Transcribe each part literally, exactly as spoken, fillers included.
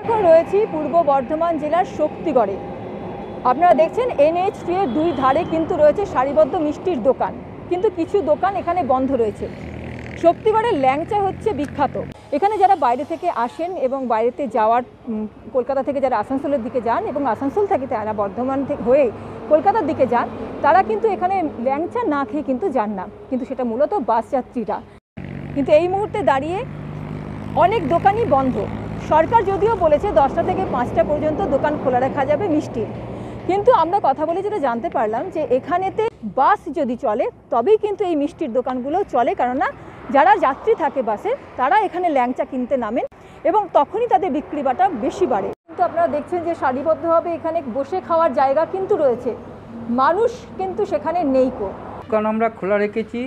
এখন রয়েছি পূর্ব বর্ধমান জেলার শক্তিগড়ে। আপনারা দেখছেন এনএইচ থ্রি এর দুই ধারে কিন্তু রয়েছে সারিবদ্ধ মিষ্টির দোকান, কিন্তু কিছু দোকান এখানে বন্ধ রয়েছে। শক্তিগড়ের ল্যাংচা হচ্ছে বিখ্যাত। এখানে যারা বাইরে থেকে আসেন এবং বাইরেতে যাওয়ার কলকাতা থেকে যারা আসানসোলের দিকে যান এবং আসানসোল থেকে তারা বর্ধমান থেকে হয়ে কলকাতার দিকে যান, তারা কিন্তু এখানে ল্যাংচা না খেয়ে কিন্তু যান না, কিন্তু সেটা মূলত বাস যাত্রীরা। কিন্তু এই মুহূর্তে দাঁড়িয়ে অনেক দোকানই বন্ধ। সরকার যদিও বলেছে দশটা থেকে পাঁচটা পর্যন্ত দোকান খোলা রাখা যাবে মিষ্টি, কিন্তু আমরা কথা বলে যেটা জানতে পারলাম যে এখানেতে বাস যদি চলে তবেই কিন্তু এই মিষ্টির দোকানগুলো চলে, কেননা যারা যাত্রী থাকে বাসে তারা এখানে ল্যাংচা কিনতে নামেন এবং তখনই তাদের বিক্রি বাটা বেশি বাড়ে। কিন্তু আপনারা দেখছেন যে সারিবদ্ধভাবে এখানে বসে খাওয়ার জায়গা কিন্তু রয়েছে, মানুষ কিন্তু সেখানে নেই কো। দোকান আমরা খোলা রেখেছি,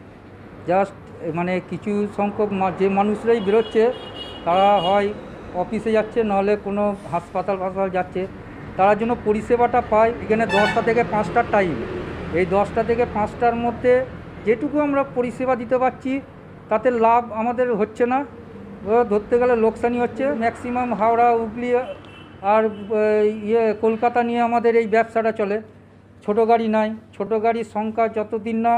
জাস্ট মানে কিছু সংখ্যক যে মানুষরাই বেরোচ্ছে তারা হয় অফিসে যাচ্ছে, নাহলে কোনো হাসপাতাল ফাসপাতাল যাচ্ছে, তার জন্য পরিষেবাটা পায়। এখানে দশটা থেকে পাঁচটার টাইম, এই দশটা থেকে পাঁচটার মধ্যে যেটুকু আমরা পরিষেবা দিতে পারছি তাতে লাভ আমাদের হচ্ছে না, ধরতে গেলে লোকসানি হচ্ছে। ম্যাক্সিমাম হাওড়া, হুগলি আর ইয়ে কলকাতা নিয়ে আমাদের এই ব্যবসাটা চলে। ছোটো গাড়ি নাই, ছোটো গাড়ির সংখ্যা যতদিন না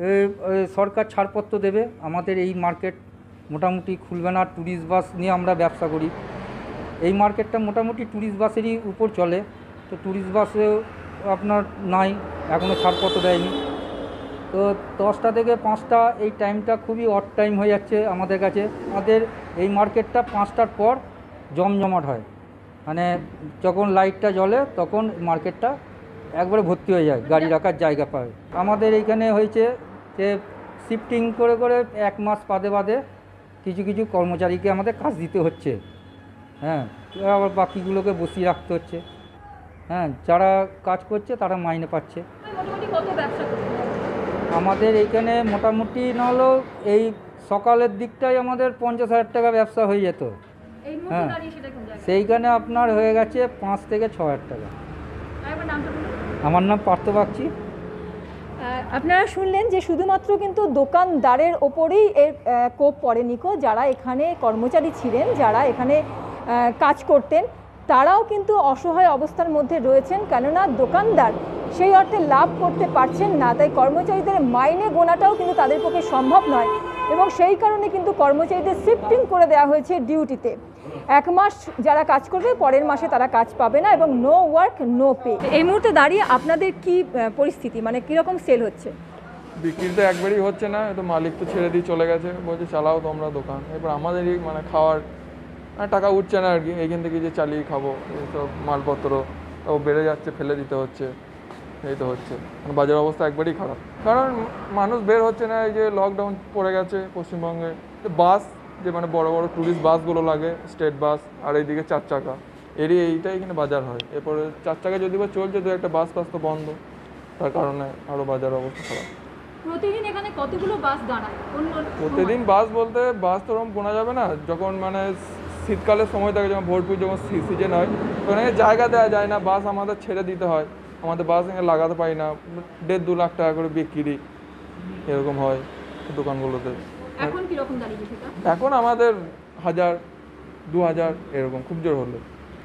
সরকার ছাড়পত্র দেবে আমাদের এই মার্কেট মোটামুটি খুলবে না। ট্যুরিস্ট বাস নিয়ে আমরা ব্যবসা করি, এই মার্কেটটা মোটামুটি ট্যুরিস্ট বাসেরই উপর চলে। তো ট্যুরিস্ট বাসেও আপনার নাই, এখনও ছাড়পত্র দেয়নি। তো দশটা থেকে পাঁচটা এই টাইমটা খুবই অড টাইম হয়ে যাচ্ছে আমাদের কাছে। আমাদের এই মার্কেটটা পাঁচটার পর জমজমাট হয়, মানে যখন লাইটটা জ্বলে তখন মার্কেটটা একবারে ভর্তি হয়ে যায়, গাড়ি রাখার জায়গা পায়। আমাদের এইখানে হয়েছে যে শিফটিং করে করে এক মাস বাদে বাদে কিছু কিছু কর্মচারীকে আমাদের কাজ দিতে হচ্ছে, হ্যাঁ, আবার বাকিগুলোকে বসিয়ে রাখতে হচ্ছে। হ্যাঁ, যারা কাজ করছে তারা মাইনে পাচ্ছে। আমাদের এইখানে মোটামুটি না হলেও এই সকালের দিকটাই আমাদের পঞ্চাশ হাজার টাকা ব্যবসা হয়ে যেত। হ্যাঁ, সেইখানে আপনার হয়ে গেছে পাঁচ থেকে ছ হাজার টাকা। আমার নাম পার্থ বাগচি। আপনারা শুনলেন যে শুধুমাত্র কিন্তু দোকানদারের ওপরেই এর কোপ পড়েনি কো, যারা এখানে কর্মচারী ছিলেন, যারা এখানে কাজ করতেন, তারাও কিন্তু অসহায় অবস্থার মধ্যে রয়েছেন, কেননা দোকানদার সেই অর্থে লাভ করতে পারছেন না। তাই কর্মচারীদের মাইনে গোনাটাও কিন্তু তাদের পক্ষে সম্ভব নয় এবং সেই কারণে কিন্তু কর্মচারীদের শিফটিং করে দেওয়া হয়েছে ডিউটিতে। এক মাস যারা কাজ করবে, পরের মাসে তারা কাজ পাবে না এবং নো ওয়ার্ক নো পে। এই মুহূর্তে দাঁড়িয়ে আপনাদের কি পরিস্থিতি, মানে কীরকম সেল হচ্ছে? বিক্রি তো একবারই হচ্ছে না, তো মালিক তো ছেড়ে দিয়ে চলে গেছে, বলছে চালাও তোমরা দোকান। এবার আমাদেরই মানে খাওয়ার টাকা উঠছে না আর কি, এইখান থেকে যে চালিয়ে খাবো এইসব মালপত্র ও বেড়ে যাচ্ছে, ফেলে দিতে হচ্ছে, এই তো হচ্ছে। মানে বাজার অবস্থা একবারই খারাপ, কারণ মানুষ বের হচ্ছে না। এই যে লকডাউন পড়ে গেছে পশ্চিমবঙ্গে, বাস যে মানে বড় বড় ট্যুরিস্ট বাসগুলো লাগে, স্টেট বাস, আর এইদিকে চার চাকা, এরই এইটাই এখানে বাজার হয়। এরপরে চার চাকা যদি বা চলছে, দু একটা বাস টাস তো বন্ধ, তার কারণে আরও বাজার অবস্থা খারাপ। প্রতিদিন এখানে কতগুলো বাস দাঁড়ায়? প্রতিদিন বাস বলতে বাস তো ওরকম গোনা যাবে না, যখন মানে শীতকালের সময় থাকে, যখন ভোরপুর যখন সিজন হয়, তখন জায়গা দেওয়া যায় না, বাস আমাদের ছেড়ে দিতে হয়। আমাদের বাস এখানে লাগাতে পারি না, দেড় দু লাখ টাকা করে বিক্রি এরকম হয় দোকানগুলোতে। এখন কিরকম দাঁড়িয়ে? এখন আমাদের হাজার দু হাজার এরকম, খুব জোর হলো।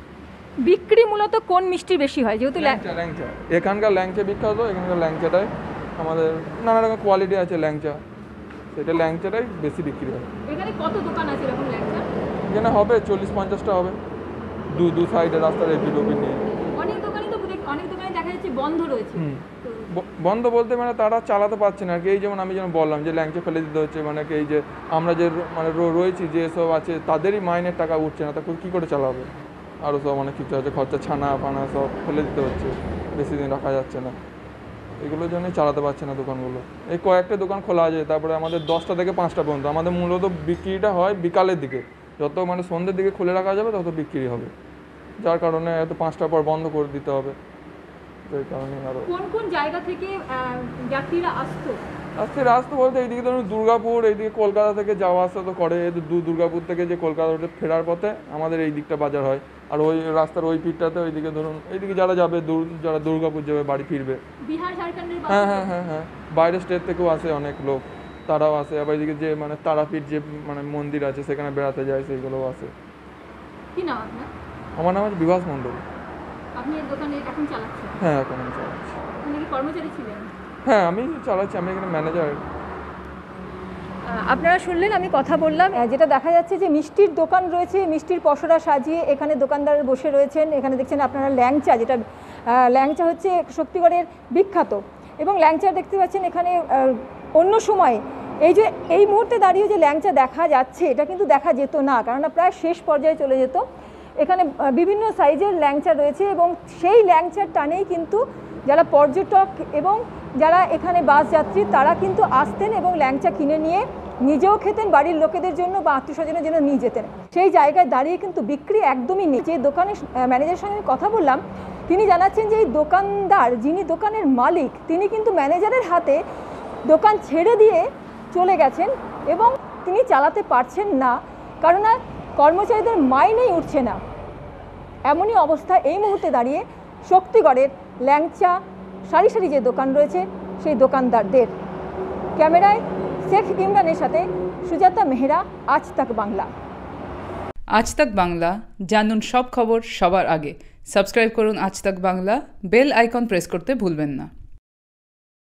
বিক্রি মূলত কোন মিষ্টি বেশি হয়? যেহেতু ল্যাংচা, ল্যাংচা এখানকার ল্যাংচা বিখ্যাত, এখানকার ল্যাংচাটাই আমাদের নানা রকম কোয়ালিটি আছে ল্যাংচা, সেটা ল্যাংচাটাই বেশি বিক্রি হয়। এখানে কত দোকান আছে এরকম ল্যাংচা? এখানে হবে চল্লিশ পঞ্চাশটা হবে, দু দু সাইডে রাস্তার এপিল ওপিল নিয়ে। অনেক দোকানই তো অনেক দোকানে দেখা যাচ্ছে বন্ধ রয়েছে। বন্ধ বলতে মানে তারা চালাতে পারছে না আর কি। এই যেমন আমি যেমন বললাম যে ল্যাংচা ফেলে দিতে হচ্ছে, মানে এই যে আমরা যে মানে রয়েছি যে সব আছে তাদেরই মাইনের টাকা উঠছে না, তা কী করে চালাবে? আরও সব অনেক কিছু আছে, খরচা, ছানা ফানা সব ফেলে দিতে হচ্ছে, বেশি দিন রাখা যাচ্ছে না, এগুলোর জন্যই চালাতে পারছে না দোকানগুলো। এই কয়েকটা দোকান খোলা আছে, তারপরে আমাদের দশটা থেকে পাঁচটা পর্যন্ত। আমাদের মূলত বিক্রিটা হয় বিকালের দিকে, যত মানে সন্ধ্যের দিকে খুলে রাখা যাবে তত বিক্রি হবে, যার কারণে এত পাঁচটার পর বন্ধ করে দিতে হবে। সেই কারণে আরও কোন কোন জায়গা থেকে যাত্রীরা আসতো? আসতে আসতে বলতে এইদিকে ধরুন দুর্গাপুর, এইদিকে কলকাতা থেকে যাওয়া আসা তো করে। দু দুর্গাপুর থেকে যে কলকাতা ফেরার পথে আমাদের এই দিকটা বাজার হয়, আর ওই রাস্তার ওই পিঠটাতে ওইদিকে ধরুন এইদিকে যারা যাবে, দূর যারা দুর্গাপুর যাবে বাড়ি ফিরবে, বিহার ঝাড়খণ্ডের, হ্যাঁ হ্যাঁ হ্যাঁ হ্যাঁ বাইরের স্টেট থেকেও আসে অনেক লোক, তারাও আসে। আবার এইদিকে যে মানে তারাপীঠ যে মানে মন্দির আছে সেখানে বেড়াতে যায়, সেইগুলোও আসে। কি নাম আপনার? আমার নাম হচ্ছে বিভাস মণ্ডল। আপনি এই দোকানে এখন চালাচ্ছেন? হ্যাঁ, এখন আমি চালাচ্ছি। আপনি কি কর্মচারী ছিলেন? হ্যাঁ, আমি চালাচ্ছি, আমি এখানে ম্যানেজার। আপনারা শুনলেন, আমি কথা বললাম। যেটা দেখা যাচ্ছে যে মিষ্টির দোকান রয়েছে, মিষ্টির পসরা সাজিয়ে এখানে দোকানদার বসে রয়েছেন। এখানে দেখছেন আপনারা ল্যাংচা, যেটা ল্যাংচা হচ্ছে শক্তিগড়ের বিখ্যাত, এবং ল্যাংচা দেখতে পাচ্ছেন এখানে। অন্য সময় এই যে এই মুহূর্তে দাঁড়িয়ে যে ল্যাংচা দেখা যাচ্ছে, এটা কিন্তু দেখা যেত না, কেননা প্রায় শেষ পর্যায়ে চলে যেত। এখানে বিভিন্ন সাইজের ল্যাংচা রয়েছে, এবং সেই ল্যাংচার টানেই কিন্তু যারা পর্যটক এবং যারা এখানে বাস যাত্রী, তারা কিন্তু আসতেন এবং ল্যাংচা কিনে নিয়ে নিজেও খেতেন, বাড়ির লোকেদের জন্য বা আত্মীয় স্বজনের জন্য নিয়ে যেতেন। সেই জায়গায় দাঁড়িয়ে কিন্তু বিক্রি একদমই নেই। যে দোকানের ম্যানেজারের সঙ্গে কথা বললাম, তিনি জানাচ্ছেন যে এই দোকানদার, যিনি দোকানের মালিক, তিনি কিন্তু ম্যানেজারের হাতে দোকান ছেড়ে দিয়ে চলে গেছেন এবং তিনি চালাতে পারছেন না, কারণ কর্মচারীদের মাইনেই উঠছে না। এমনই অবস্থা এই মুহূর্তে দাঁড়িয়ে শক্তিগড়ের ল্যাংচা সারি সারি যে দোকান রয়েছে সেই দোকানদারদের। ক্যামেরায় শেখ ইমরানের সাথে সুজাতা মেহরা, আজ তাক বাংলা। আজ তাক বাংলা, জানুন সব খবর সবার আগে। সাবস্ক্রাইব করুন আজ তাক বাংলা, বেল আইকন প্রেস করতে ভুলবেন না।